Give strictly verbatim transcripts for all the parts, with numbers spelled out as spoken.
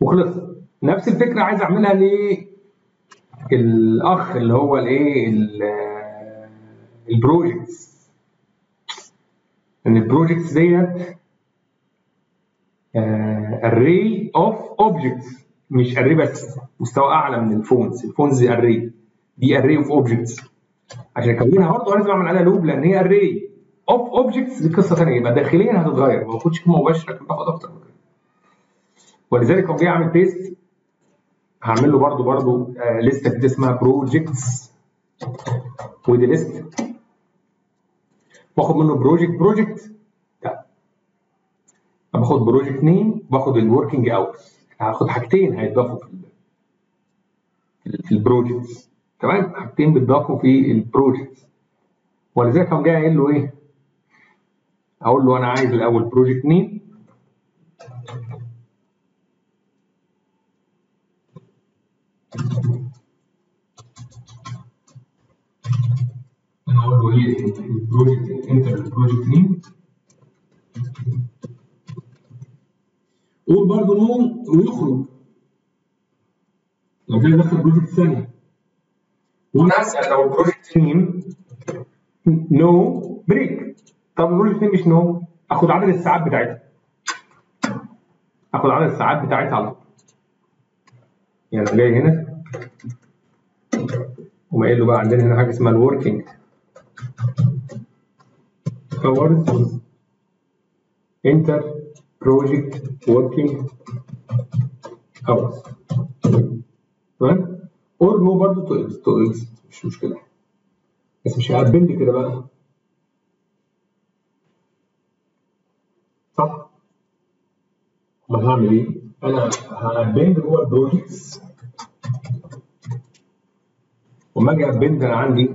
وخلص. نفس الفكره عايز اعملها للاخ اللي هو الايه البروجكتس، ان البروجكتس ديت array of objects، مش array بس، مستوى اعلى من الفونز. الفونز array، دي array of objects. عشان اكونها برضه لازم اعمل عليها لوب، لان هي array of objects دي قصه ثانيه، يبقى داخليا هتتغير، ما باخدش قيمه مباشره، لكن باخد اكتر من كده. ولذلك لو جاي اعمل بيست هعمل له برضه برضه لسته كده اسمها بروجكتس، ودي ليست باخد منه بروجكت بروجكت. باخد بروجكت نيم، باخد الوركينج اورز، هاخد حاجتين هيتضافوا في في البروجكتس. تمام، حاجتين بيتضافوا في البروجكتس. ولذلك قام جاي قايل له ايه؟ اقول له انا عايز الاول بروجكت نيم، انا اقول له ايه البروجكت، انتر البروجكت نيم، قول برضه نو ويخرج لو جاي دخل بروجكت ثانيه. وانا اسال لو البروجكت نيم نو بريك. طب البروجكت نيم مش نو، اخد عدد الساعات بتاعتها، اخد عدد الساعات بتاعتها على طول. يعني جاي هنا وما قايل له بقى عندنا هنا حاجه اسمها الوركينج اورز، انتر بروجكت وركينج اورز. تمام؟ اور نو برضه تو اكس، مش مشكله، بس مش هقبل كده بقى، صح؟ امال هعمل ايه؟ انا هقبل جوه البروجكتس، وما اجي ابند انا عندي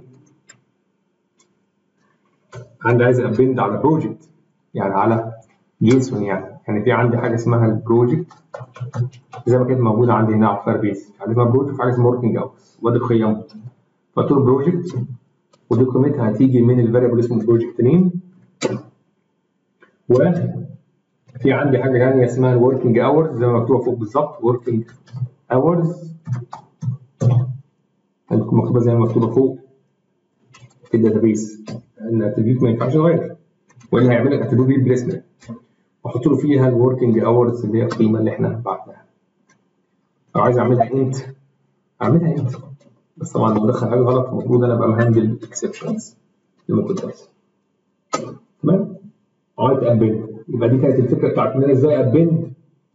عندي عايز ابند على بروجكت، يعني على جيسون. يعني يعني في عندي حاجه اسمها البروجكت زي ما كانت موجوده عندي هنا على فاير بيس، حاجه اسمها بروجكت وحاجه اسمها وركينج اورز، وادي قيمه. فقلت له بروجكت، ودي قيمتها هتيجي من الفاريبل اسمه بروجكت نيم. وفي عندي حاجه ثانيه اسمها الوركينج اورز زي ما مكتوبه فوق بالظبط، وركينج اورز هتكون مكتوبه زي ما مكتوبه فوق في الداتابيس، ان الاتريبيوت ما ينفعش يتغير والا هيعمل لك اتريبيوت ريبليسمنت، واحط له فيها الوركينج اورز اللي هي القيمه اللي احنا بعتناها. لو عايز اعملها انت اعملها انت، بس طبعا لو دخل حاجه غلط المفروض انا ابقى مهندل الاكسبشنز لما كنت بس. تمام؟ عملت ابند، يبقى دي كانت الفكره بتاعت ان انا ازاي ابند.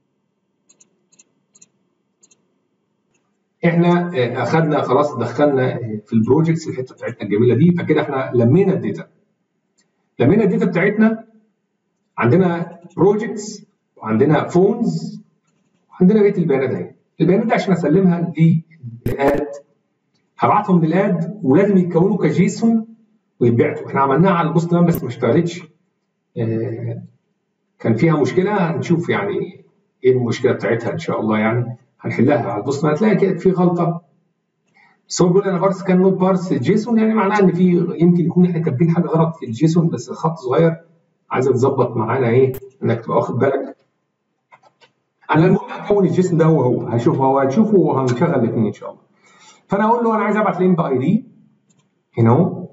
احنا اخذنا خلاص، دخلنا في البروجكتس الحته بتاعتنا الجميله دي، فكده احنا لمينا الداتا. لمينا الداتا بتاعتنا، عندنا بروجكتس وعندنا فونز وعندنا بقيه البيانات اهي. البيانات دي عشان اسلمها للاد هبعتهم للاد، ولازم يتكونوا كجيسون ويتبعتوا. احنا عملناها على البوست مان بس ما اشتغلتش، آه كان فيها مشكله، هنشوف يعني ايه المشكله بتاعتها ان شاء الله، يعني هنحلها على البوست مان. هتلاقي كده في غلطه، بس هو بيقول انا بارس كان نوت بارس جيسون، يعني معناها ان في يمكن يكون احنا كاتبين حاجه غلط في الجيسون، بس الخط صغير عايزه تظبط معانا ايه، انك تبقى واخد بالك. انا المهم هكون الجيسون ده هو هو هشوف هو هنشوفه وهنشغل الاثنين ان شاء الله. فانا اقول له انا عايز ابعت لين باي دي هنا اهو،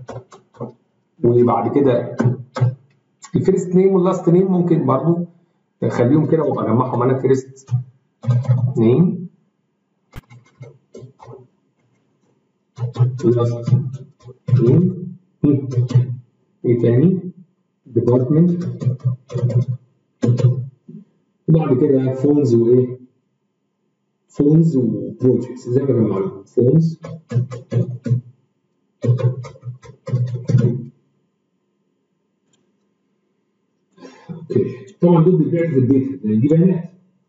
وبعد كده الفيرست نيم واللاست نيم ممكن برضه اخليهم كده وابقى اجمعهم انا، فيرست نيم لاست نيم، ايه تاني؟ ديبارتمنت، وبعد كده فونز وايه؟ فونز وبروجكتس زي ما بنعمل فونز اوكي. طبعا دول بيتبعتوا في الداتا لان دي بيانات.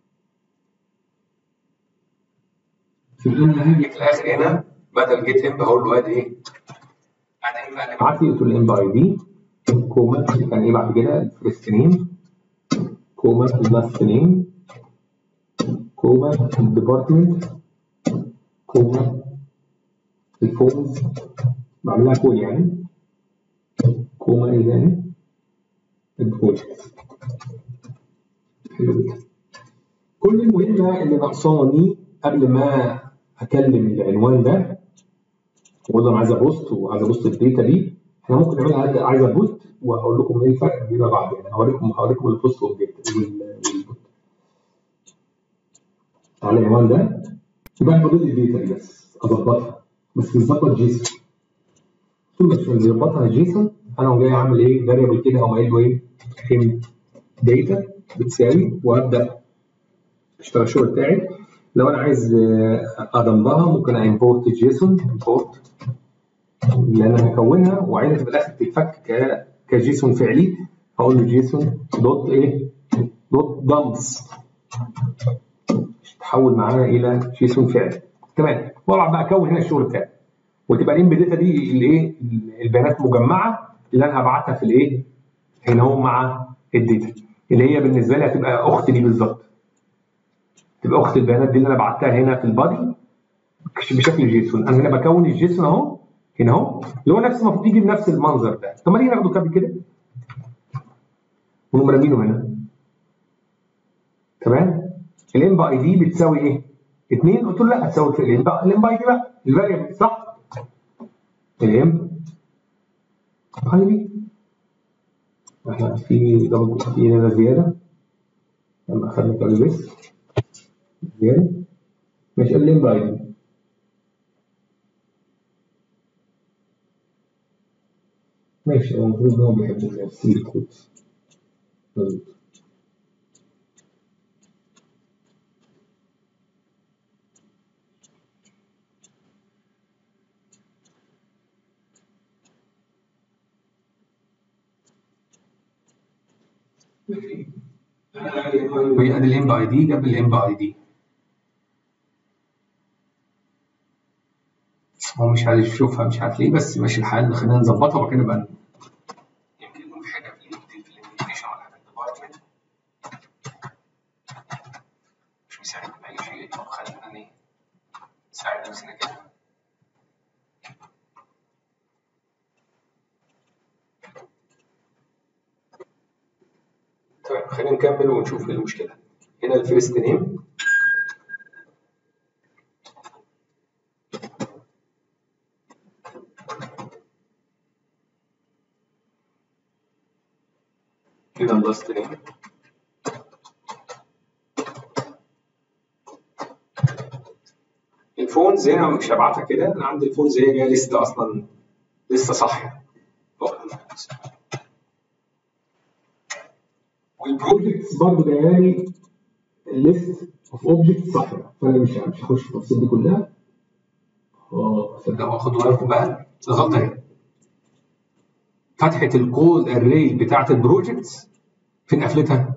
في انا هاجي في الاخر هنا بدل جيت امب هقول له اد ايه؟ اد امب اللي ابعت لي، قلت له امب اي دي كوما كان ايه بعد كده؟ الفيرست نيم كوما اللاست نيم كوما الديبارتمنت كوما الفونز، بعملها كول يعني كوما ايه تاني؟ البروجكت. حلو جدا. كل المهمه اللي ناقصاني قبل ما اكلم العنوان ده واقول له انا عايز ابوست وعايز ابوست الداتا دي، احنا ممكن نعملها عايز ابوست وهقول لكم ايه الفرق بينها بعد، يعني هوريكم هوريكم البوست والداتا والبوست على العنوان ده. يبقى انا بضيف الداتا دي بس اظبطها، بس تظبط جيسون. طول ما تظبطها جيسون انا قوم جاي عامل ايه فاريبل كده، هقوم قايل له ايه قيمه داتا بتساوي، وابدا اشتغل الشغل بتاعي. لو انا عايز اضمها ممكن امبورت جيسون امبورت، لان انا هكونها وعايزها في الاخر تتفك كجيسون فعلي، هقول له جيسون دوت ايه دوت دمبس تحول معانا الى جيسون فعلي. تمام، والعب بقى اكون هنا الشغل بتاعي، وتبقى الام داتا دي الايه البيانات مجمعه اللي انا هبعتها في الايه هنا اهو مع الداتا اللي هي بالنسبه لي هتبقى اخت دي بالظبط، تبقى اخت البيانات دي اللي انا بعتها هنا في البادي بشكل جيسون. انا هنا بكون الجيسون اهو هنا اهو اللي هو نفس المفروض يجي بنفس المنظر ده. طب ما نيجي ناخده كابل كده ونقوم رامينه هنا. تمام، الام باي دي بتساوي ايه؟ اثنين، قلت له لا هتساوي الام باي دي بقى الفاريبل صح؟ الام باي دي احنا في دبل في هنا زياده لما اخذنا كابل بس زياده مش الام باي دي ماشي. هو المفروض ان هو بيحب السيل كودز مظبوط. ماشي، وهي ادي الام باي دي جنب الام باي دي، هو مش عايز يشوفها مش عارف ليه، بس ماشي الحال، خلينا نظبطها وبعد كده نبقى يمكن يكون في حاجه في الانفيتيشن ولا حاجه ديبارتمنت مش مساعدنا باي شيء. طب خلينا نساعد نفسنا كده. تمام، خلينا نكمل ونشوف ايه المشكله. هنا الفيرست نيم كده اللاست نيم، الفونز هنا مش هبعتها كده، انا عندي الفونز هي جايه لسه اصلا لسه صح، والبروجكتس برضه جايه لي ليست اوف اوبجكتس صح، فانا مش مش هخش في التفاصيل دي كلها. اه صدقوا خدوا بالكم بقى الغلطه هنا، فتحه الكود اري بتاعت البروجكتس فين قفلتها؟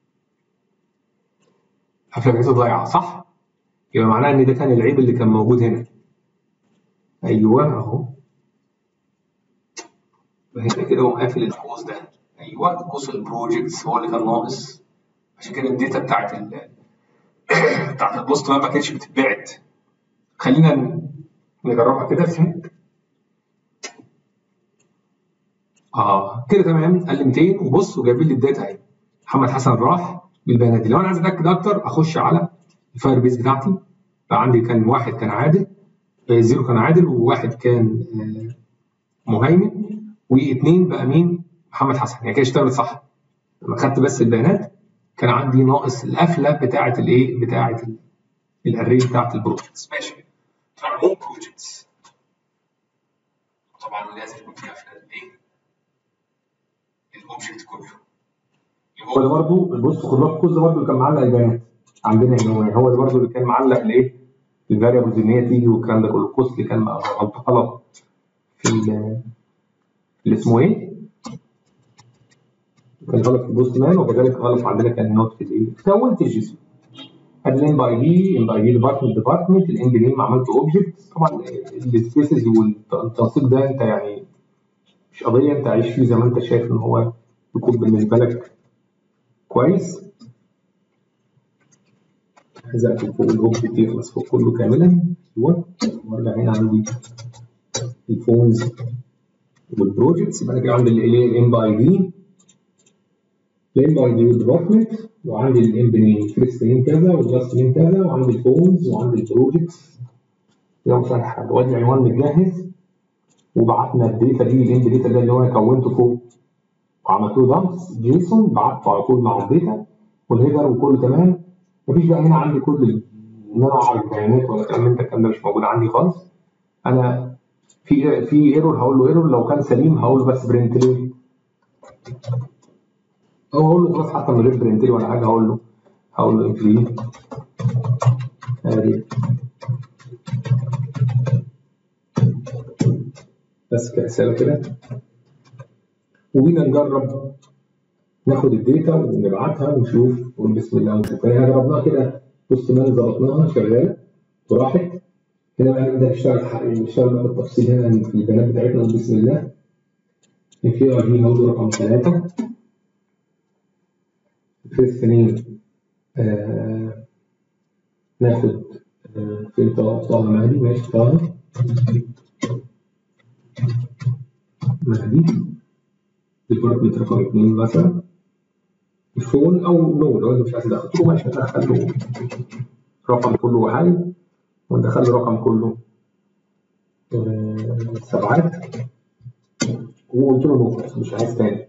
قفله بتاعتها ضايعه صح؟ يبقى معناها ان ده كان العيب اللي كان موجود هنا. ايوه اهو هنا كده هو قافل القوس ده، ايوه قوس البروجكتس هو اللي كان ناقص، عشان كده الداتا بتاعت ال بتاعت البوست ما كانتش بتتبعت. خلينا نجربها كده فهمت؟ اه كده تمام، قال لي مئتين وبص وجايب لي الداتا اهي. محمد حسن راح بالبيانات دي. لو انا عايز اتاكد اكتر اخش على الفاير بيز بتاعتي، فعندي كان واحد كان عادل، زيرو كان عادل، وواحد كان مهيمن، واثنين بقى مين؟ محمد حسن. يعني كده اشتغلت صح. لما خدت بس البيانات كان عندي ناقص القفله بتاعه الايه؟ بتاعه الاري بتاعه البروجكتس. ماشي. طبعا مو بروجكتس طبعا لازم يكون في قفله الايه؟ الاوبجكت كله. هو ده برضه بص خد بالك الكود ده برضه كان معلق البيانات عندنا هنا، هو ده برضه اللي كان معلق الايه؟ الفاريبلز ان هي تيجي والكلام ده كله. الكوست اللي كان غلط غلط في اللي اسمه ايه؟ كان غلط في البوست مان، وكذلك غلط عندنا كان نوت في الايه؟ كونت الجسم. ادي الام باي دي، ام باي دي ديبارتمنت ديبارتمنت، الام نيم عملت اوبجكت. طبعا السبيسز والتنسيق ده انت يعني مش قضيه، انت عايش فيه زي ما انت شايف ان هو يكون بالنسبه لك كويس. عايز اقفل فوق الاوبجكت يخلص فوق كله كاملا. ايوه وارجع هنا عندي الفونز والبروجكتس. يبقى انا كده عندي الايه؟ الام باي دي الام باي دي ديبارتمنت وعندي الام بنين فيرست نيم كذا واللاست نيم كذا وعندي الفونز وعندي البروجكتس. يلا صالح حاجه وادي العنوان متجهز وبعتنا الداتا دي الام داتا ده اللي هو انا كونته فوق وعملت له دامبس جيسون بعته على طول مع الداتا والهيدر وكله تمام. مفيش بقى هنا عندي كل ان انا اعرف بيانات ولا كلام من ده الكلام ده مش موجود عندي خالص. انا في في ايرور هقول له ايرور لو كان سليم هقول له بس برنت لي او هقول له خلاص حتى من غير برنت لي ولا حاجه هقول له هقول له امبلي ادي بس كرساله كده وبينا نجرب ناخد الداتا ونبعتها ونشوف ونقول بسم الله ونشوف. فهي جربناها كده بص ما ظبطناها شغاله وراحت. هنا بقى نبدا نشتغل نشتغل بقى بالتفصيل هنا في البيانات بتاعتنا بسم الله. في اي دي هقول له رقم ثلاثه فيرست نيم آه ناخد آه فين طه طه مهدي ماشي طه مهدي ديبارتمنت رقم اثنين مثلا الفون او نو لو انت مش عايز تدخله ماشي ندخل له رقم كله وحي وندخل له رقم كله آه سبعات وقلت له نو مش عايز تاني.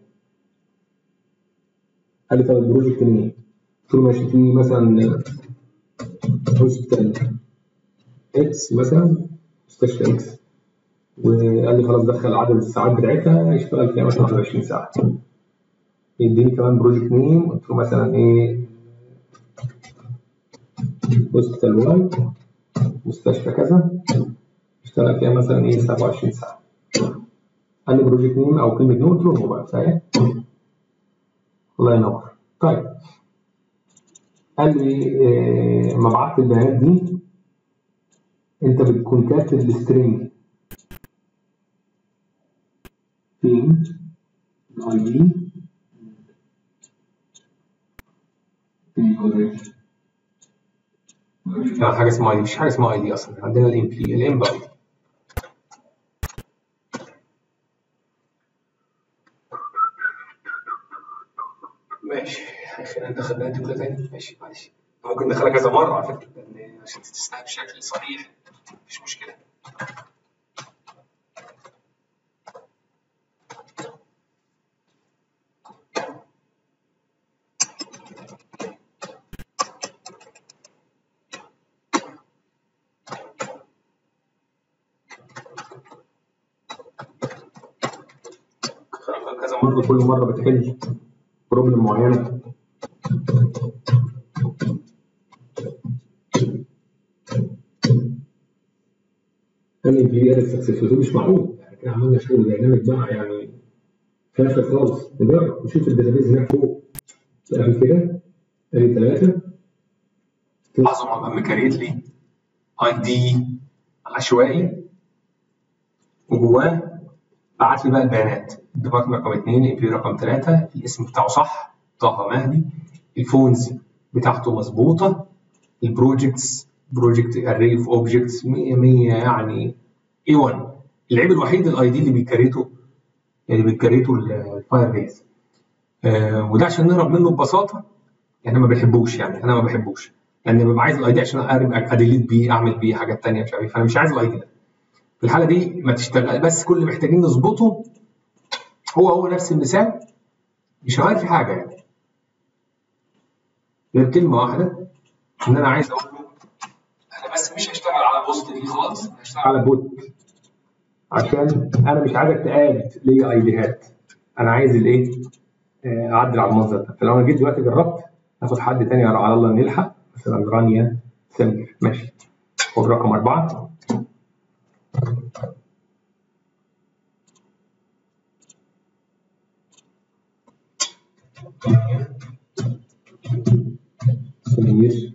قال لي طب البروجكت منين؟ قلت له ماشي في مثلا هوسبيتال اكس مثلا مستشفى اكس وقال لي خلاص دخل عدد الساعات بتاعتها يشتغل فيها مثلا واحد وعشرين ساعه. يديني كمان بروجكت نيم قلت له مثلا ايه هوسبيتال واي مستشفى كذا يشتغل فيها مثلا ايه سبعة وعشرين ساعه. قال لي بروجكت نيم او كلمه نيم قلت له هو بقى صحيح الله ينور. طيب قال لي إيه ما بعت البيانات دي انت بتكون كاتب السترينج فين الاي دي لا حاجه اسمها اي دي مفيش حاجه اسمها اي دي اصلا عندنا الام بي الام بقى ماشي. خلينا ندخل بقى دي تاني ماشي معلش ممكن ندخلها كذا مره على فكره عشان تستوعب بشكل صحيح مفيش مشكله. كذا مره كل مره بتحل بروبلم معينه. انا بي ار سكسسفول مش معقول يعني كده عملنا شغل دايناميك بقى يعني فاشل خالص. نجرب نشوف الداتابيز هناك فوق قبل كده ادي ثلاثه لاحظوا ابقى مكريت لي اي دي عشوائي وجواه بعت لي بقى البيانات الديبارتمنت رقم اثنين الام بي رقم ثلاثه الاسم بتاعه صح طه مهدي الفونز بتاعته مظبوطه البروجكتس بروجكت اري اوف اوبجكتس مية مية يعني اي واحد. العيب الوحيد الاي دي اللي بيكريته اللي بيكريته الفاير بيز آه وده عشان نهرب منه ببساطه احنا ما بنحبوش يعني انا ما بحبوش لان يعني ببقى عايز الاي دي عشان اديليت بيه اعمل بيه حاجات ثانيه مش عارف فانا مش عايز الاي دي ده. في الحاله دي ما تشتغل بس كل اللي محتاجين نظبطه هو هو نفس المثال مش هغير في حاجه يعني غير كلمه واحده ان انا عايز اقول له انا بس مش هشتغل على بوست دي خالص هشتغل على بوت عشان انا مش عايزك تقاد لي اي ديهات انا عايز الايه اعدل على المنظر ده. فلو انا جيت دلوقتي جربت هاخد حد تاني على الله نلحق مثلا رانيا سمير ماشي خد رقم اربعه سمير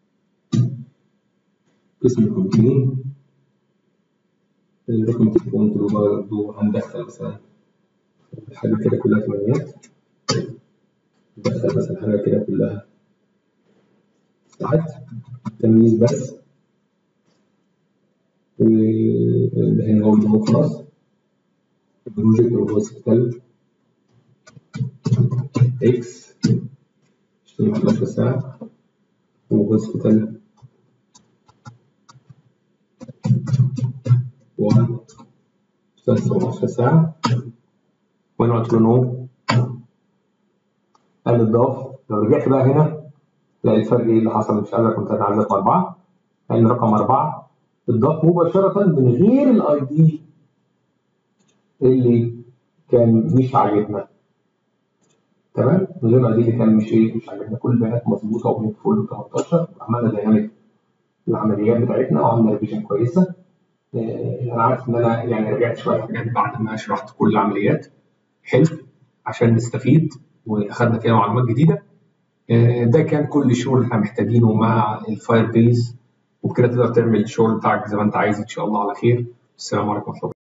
اسم رقم اثنين رقم التليفون برضه هندخل مثلا حاجه كده كلها ثمانيات ندخل مثلا حاجه كده كلها ساعات تمييز بس وهنا هو اللي هو خلاص البروجكت هوسبيتال اكس اتناشر ساعة، وهوسبيتال واحد سبعتاشر ساعة، وأنا قلت له نو، قال لي اتضاف. لو رجعت بقى هنا تلاقي الفرق ايه اللي حصل، مش قادر كنت عايز رقم أربعة، قال لي رقم أربعة اتضاف مباشرة من غير الاي دي اللي كان مش عاجبنا. تمام؟ من غير الاي دي اللي كان مش ايه مش عاجبنا، كل البيانات مظبوطة وفول تمنتاشر، عملنا دايناميك العمليات بتاعتنا وعملنا ريفيجن كويسة. انا عارف ان انا يعني رجعت شويه حاجات بعد ما شرحت كل العمليات، حلو عشان نستفيد واخدنا فيها معلومات جديده. ده كان كل الشغل اللي احنا محتاجينه مع الفاير بيز، وبكده تقدر تعمل الشغل بتاعك زي ما انت عايز ان شاء الله على خير. السلام عليكم ورحمه الله.